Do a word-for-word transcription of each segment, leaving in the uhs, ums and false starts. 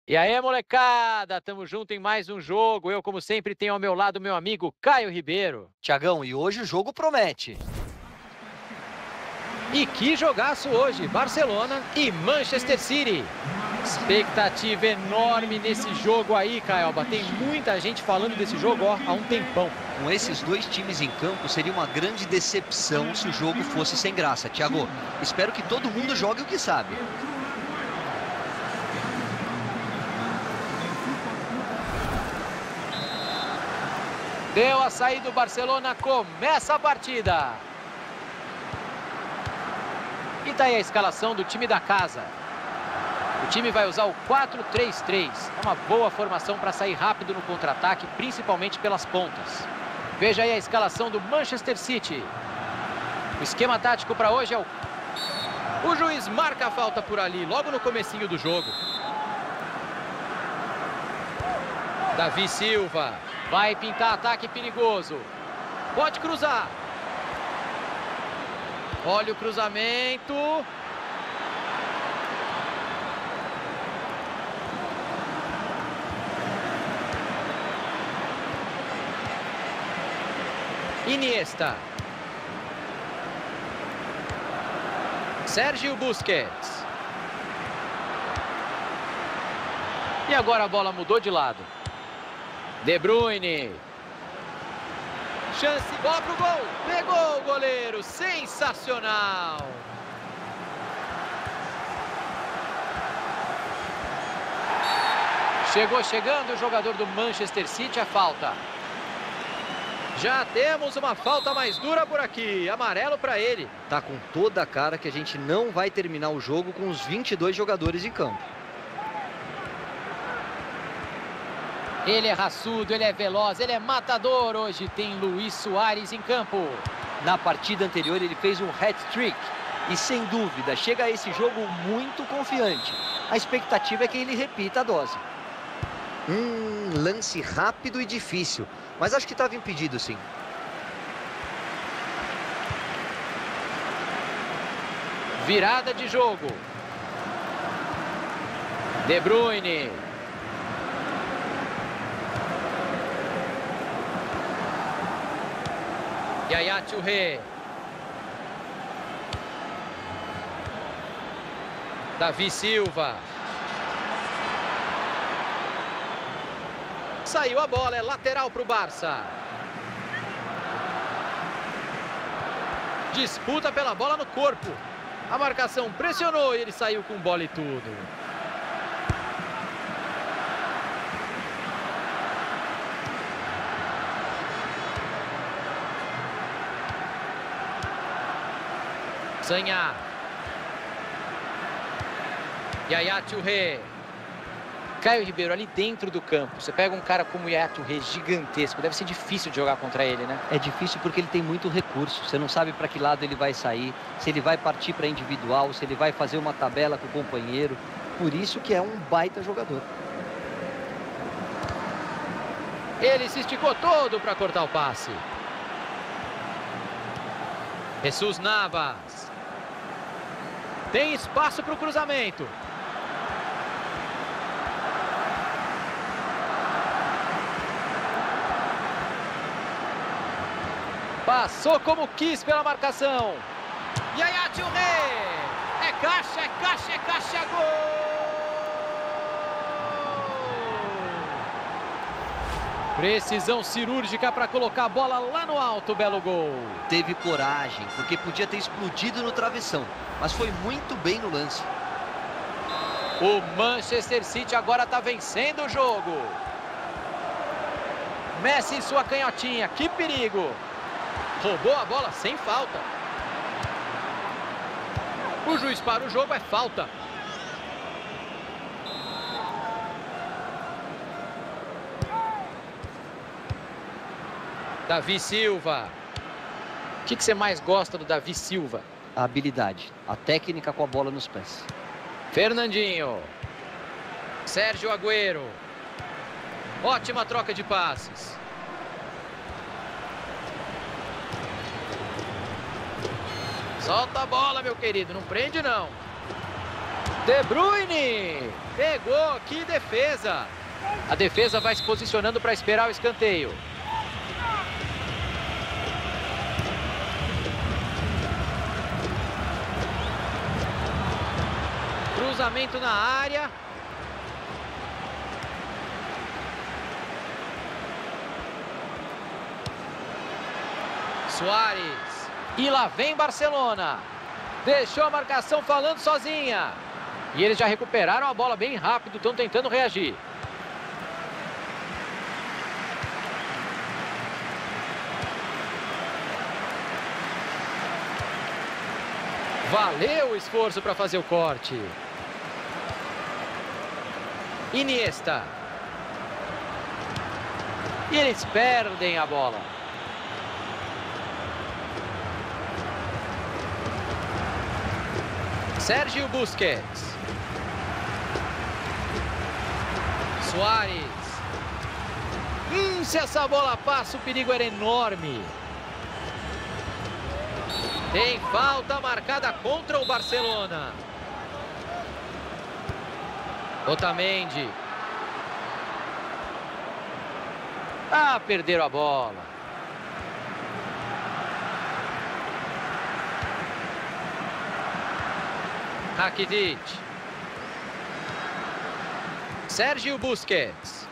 E aí, molecada, tamo junto em mais um jogo. Eu, como sempre, tenho ao meu lado meu amigo Caio Ribeiro. Tiagão, e hoje o jogo promete. E que jogaço hoje, Barcelona e Manchester City. Expectativa enorme nesse jogo aí, Caioba. Tem muita gente falando desse jogo ó, há um tempão. Com esses dois times em campo, seria uma grande decepção se o jogo fosse sem graça. Tiago, espero que todo mundo jogue o que sabe. Deu a saída do Barcelona, começa a partida. E tá aí a escalação do time da casa. O time vai usar o quatro três três. É uma boa formação para sair rápido no contra-ataque, principalmente pelas pontas. Veja aí a escalação do Manchester City. O esquema tático para hoje é o... O juiz marca a falta por ali, logo no comecinho do jogo. Davi Silva. Vai pintar ataque perigoso. Pode cruzar. Olha o cruzamento. Iniesta. Sérgio Busquets. E agora a bola mudou de lado. De Bruyne. Chance, bola pro gol. Pegou o goleiro. Sensacional. Chegou chegando o jogador do Manchester City, a falta. Já temos uma falta mais dura por aqui. Amarelo para ele. Tá com toda a cara que a gente não vai terminar o jogo com os vinte e dois jogadores em campo. Ele é raçudo, ele é veloz, ele é matador. Hoje tem Luis Suárez em campo. Na partida anterior ele fez um hat-trick. E sem dúvida, chega a esse jogo muito confiante. A expectativa é que ele repita a dose. Hum, lance rápido e difícil. Mas acho que estava impedido, sim. Virada de jogo. De Bruyne. Yaya Touré. Davi Silva. Saiu a bola, é lateral para o Barça. Disputa pela bola no corpo. A marcação pressionou e ele saiu com bola e tudo. Zanha. Yaya Touré. Caio Ribeiro, ali dentro do campo, você pega um cara como Yaya Touré, gigantesco, deve ser difícil de jogar contra ele, né? É difícil porque ele tem muito recurso, você não sabe para que lado ele vai sair, se ele vai partir para individual, se ele vai fazer uma tabela com o companheiro, por isso que é um baita jogador. Ele se esticou todo para cortar o passe. Jesus Navas. Tem espaço para o cruzamento. Passou como quis pela marcação. Yaya Touré. É caixa, é caixa, é caixa, gol! Precisão cirúrgica para colocar a bola lá no alto, belo gol. Teve coragem, porque podia ter explodido no travessão, mas foi muito bem no lance. O Manchester City agora está vencendo o jogo. Messi em sua canhotinha, que perigo. Roubou a bola sem falta. O juiz para o jogo, é falta. Davi Silva. O que, que você mais gosta do Davi Silva? A habilidade, a técnica com a bola nos pés. Fernandinho. Sérgio Agüero. Ótima troca de passes. Solta a bola, meu querido. Não prende, não. De Bruyne! Pegou, que defesa! A defesa vai se posicionando para esperar o escanteio. Cruzamento na área. Suárez. E lá vem Barcelona. Deixou a marcação falando sozinha. E eles já recuperaram a bola bem rápido, estão tentando reagir. Valeu o esforço para fazer o corte. Iniesta. E eles perdem a bola. Sérgio Busquets. Suárez. Hum, se essa bola passa, o perigo era enorme. Tem falta marcada contra o Barcelona. Otamendi. Ah, perderam a bola. Rakitic. Sérgio Busquets.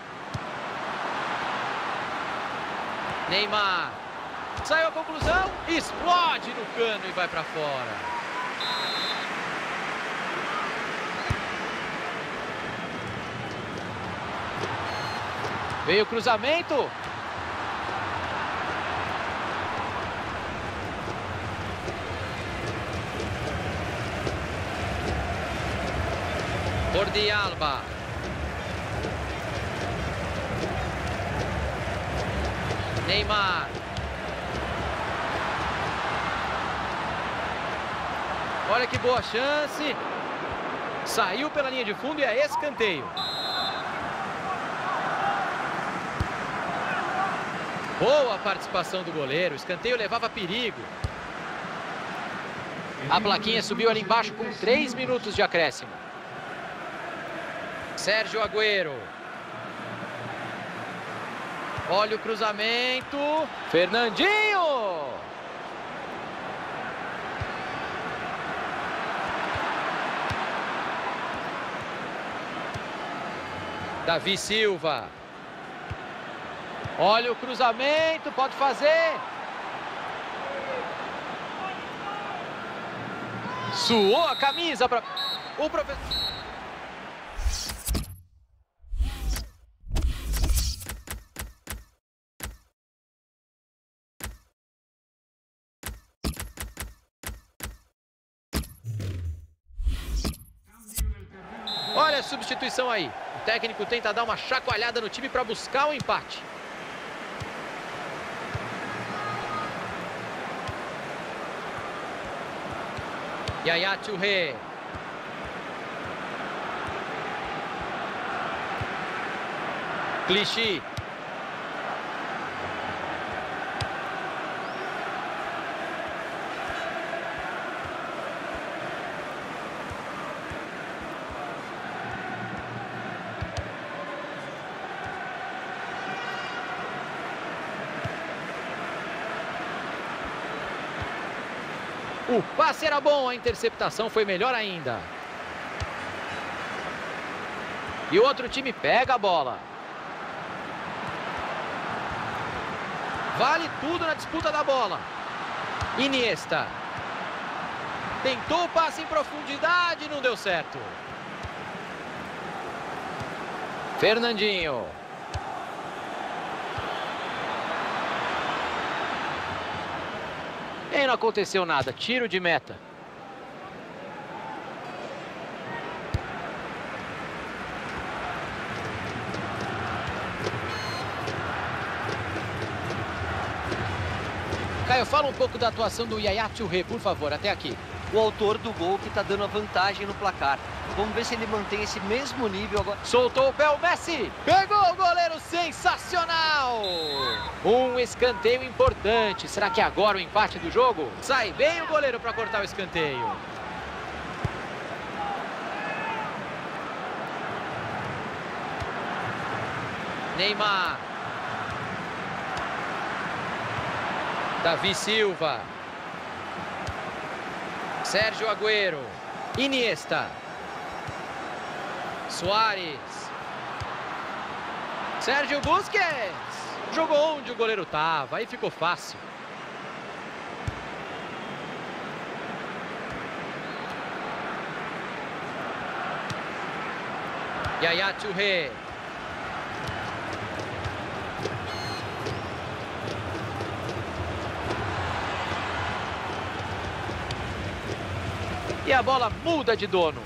Neymar. Saiu a conclusão, explode no cano e vai para fora. Veio o cruzamento. Jordi Alba. Neymar. Olha que boa chance. Saiu pela linha de fundo e é escanteio. Boa participação do goleiro. O escanteio levava perigo. A plaquinha subiu ali embaixo com três minutos de acréscimo. Sérgio Agüero. Olha o cruzamento. Fernandinho. Davi Silva. Olha o cruzamento, pode fazer. Suou a camisa para o professor. Olha a substituição aí. O técnico tenta dar uma chacoalhada no time para buscar o empate. Yaya Touré. Clichy. O passe era bom, a interceptação foi melhor ainda. E o outro time pega a bola. Vale tudo na disputa da bola. Iniesta. Tentou o passe em profundidade e não deu certo. Fernandinho. E não aconteceu nada, tiro de meta. Caio, fala um pouco da atuação do Yaya Touré, por favor, até aqui. O autor do gol que está dando a vantagem no placar. Vamos ver se ele mantém esse mesmo nível agora. Soltou o pé o Messi. Pegou o goleiro, sensacional. Um escanteio importante. Será que agora o empate do jogo? Sai bem o goleiro para cortar o escanteio. Neymar. Davi Silva. Sérgio Agüero. Iniesta. Suárez. Sérgio Busquets. Jogou onde o goleiro estava, aí ficou fácil. Yaya Touré. E a bola muda de dono.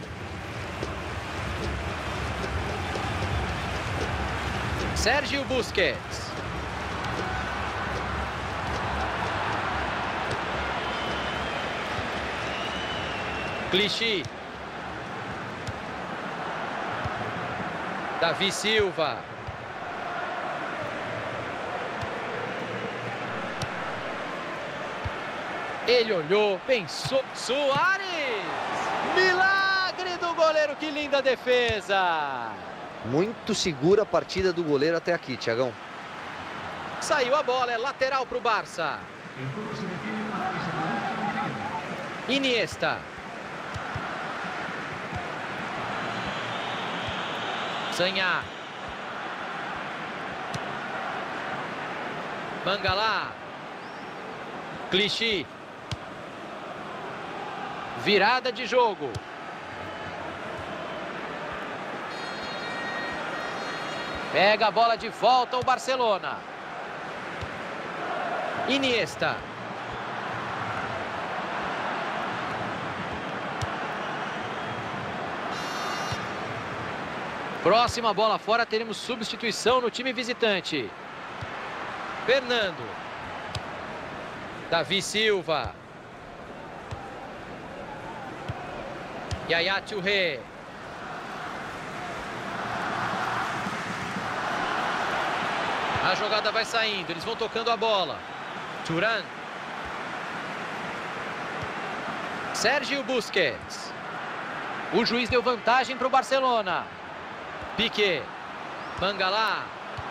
Sérgio Busquets. Clichy. Davi Silva. Ele olhou, pensou. Suárez! Milagre do goleiro, que linda defesa! Muito segura a partida do goleiro até aqui, Thiagão. Saiu a bola, é lateral para o Barça. Iniesta. Sanhá. Mangala. Clichy. Virada de jogo. Pega a bola de volta o Barcelona. Iniesta. Próxima bola fora, teremos substituição no time visitante. Fernando. Davi Silva. Yaya Touré. A jogada vai saindo, eles vão tocando a bola. Thuram. Sérgio Busquets. O juiz deu vantagem para o Barcelona. Piqué. Mangala.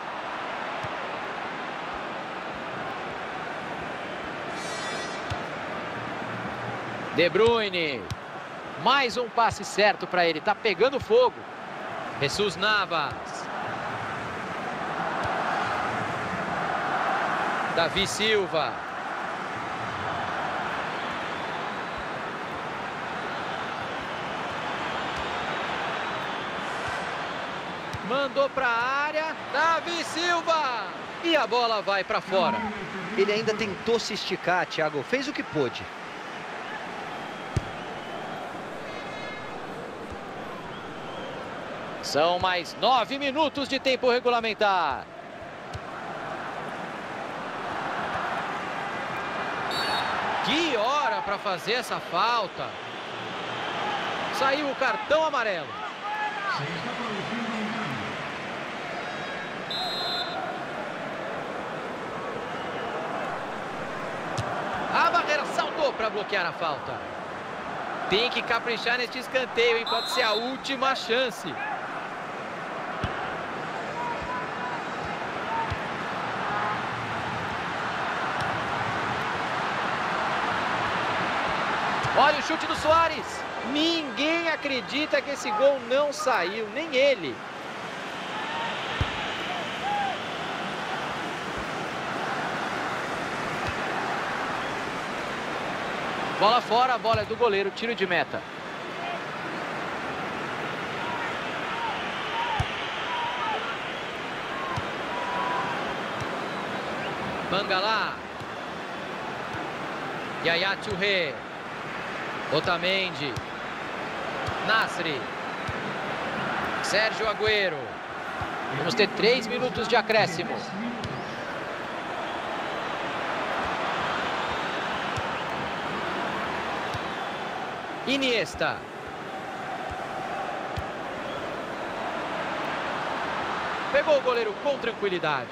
De Bruyne. Mais um passe certo para ele. Tá pegando fogo. Jesus Navas. Davi Silva. Mandou para a área. Davi Silva. E a bola vai para fora. Ele ainda tentou se esticar, Thiago. Fez o que pôde. São mais nove minutos de tempo regulamentar. Que hora para fazer essa falta. Saiu o cartão amarelo. A barreira saltou para bloquear a falta. Tem que caprichar neste escanteio, hein? Pode ser a última chance. Olha o chute do Suárez. Ninguém acredita que esse gol não saiu, nem ele. Bola fora, a bola é do goleiro, tiro de meta. Mangala. Yaya Touré. Otamendi. Nasri. Sérgio Agüero. Vamos ter três minutos de acréscimo. Iniesta. Pegou o goleiro com tranquilidade.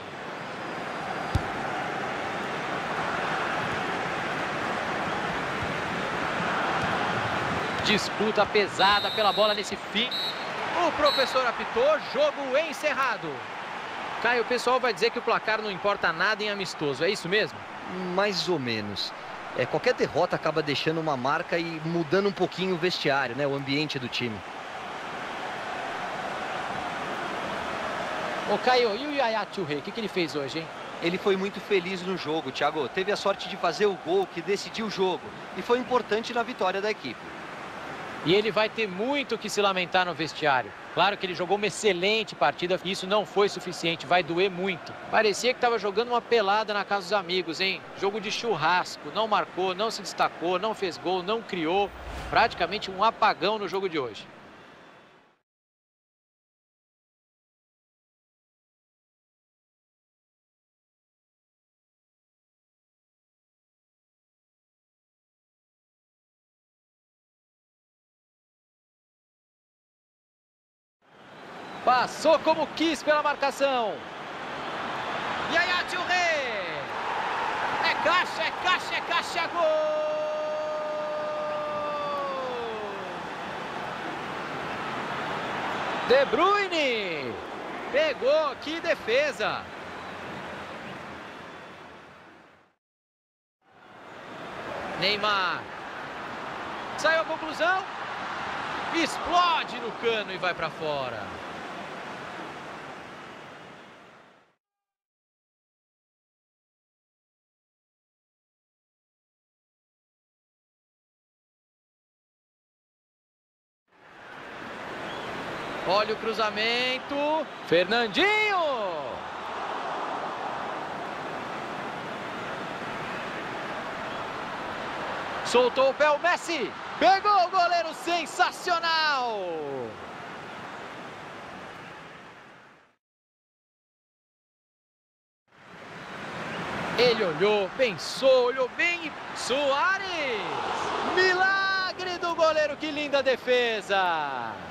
Disputa pesada pela bola nesse fim. O professor apitou, jogo encerrado. Caio, o pessoal vai dizer que o placar não importa nada em amistoso, é isso mesmo? Mais ou menos. É, qualquer derrota acaba deixando uma marca e mudando um pouquinho o vestiário, né? O ambiente do time. Ô, Caio, e o Yaya Touré, o que, que ele fez hoje, hein? Ele foi muito feliz no jogo, Thiago. Teve a sorte de fazer o gol que decidiu o jogo. E foi importante na vitória da equipe. E ele vai ter muito que se lamentar no vestiário. Claro que ele jogou uma excelente partida, e isso não foi suficiente, vai doer muito. Parecia que estava jogando uma pelada na casa dos amigos, hein? Jogo de churrasco, não marcou, não se destacou, não fez gol, não criou. Praticamente um apagão no jogo de hoje. Passou como quis pela marcação. Yaya Touré. É caixa, é caixa, é caixa, gol! De Bruyne. Pegou, que defesa. Neymar. Saiu a conclusão. Explode no cano e vai para fora. Olha o cruzamento. Fernandinho. Soltou o pé o Messi. Pegou o goleiro, sensacional. Ele olhou, pensou, olhou bem e... Suárez. Milagre do goleiro, que linda defesa.